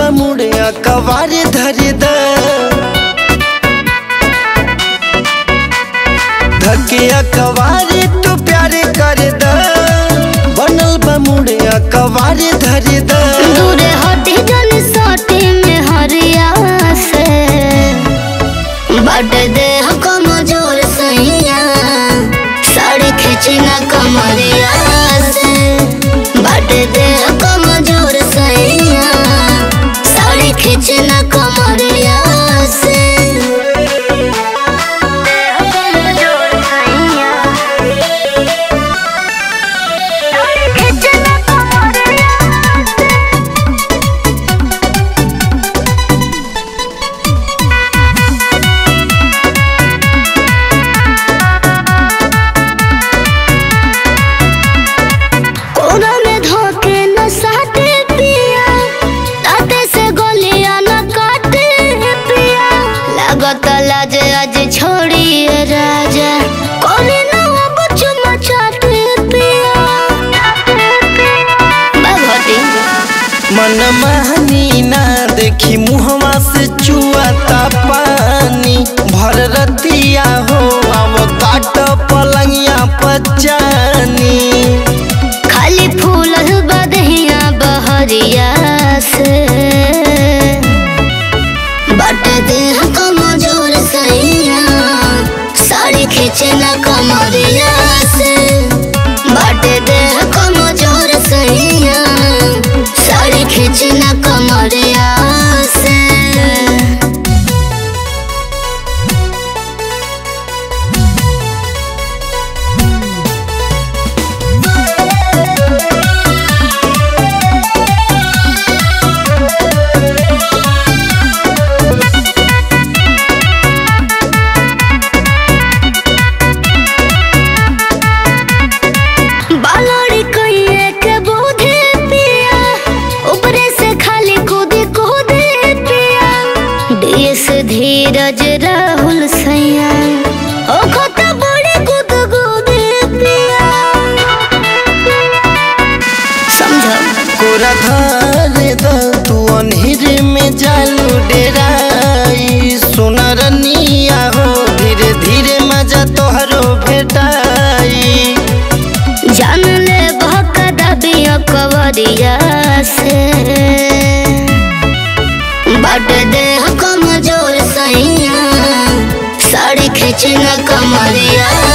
बमुड़िया कवारे धरे धकिया कवारे तू प्यारे करे बनल बमुड़िया कवारे धरे दूरे हटी जन सोटी में हरिया से बट दे कमजोर सैया साड़ी खींचना कमरिया से बट दे कमजोर सैया साड़ी खींचना कमरिया से लाज आज छोड़िए राजा कोने ना अब चुमा चाटे पिया भगवती मन महनी ना देखी मुहवा से चुआता पानी भर रतिया हो अब काट पलंगिया पचानी खाली फूल बदहिया बहरिया से बट दे कमजोर सैया साड़ी खींचना कमरिया से बट दे कमजोर सैया साड़ी खींचना कमरिया से धीरज राहुल सैया ओ खता बड़े गुद गुदे पिया समझो कोरा धारे तू अनहिर में जालू डेराई सुनरनिया हो धीरे धीरे मजा तोहरो भेटाई जान ले बहका दबिया कवरिया से बट दे कमजोर सैया साड़ी खींचना कमरिया